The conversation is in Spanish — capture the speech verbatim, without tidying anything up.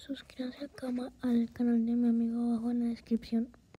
suscríbanse al, cama, al canal de mi amigo abajo en la descripción.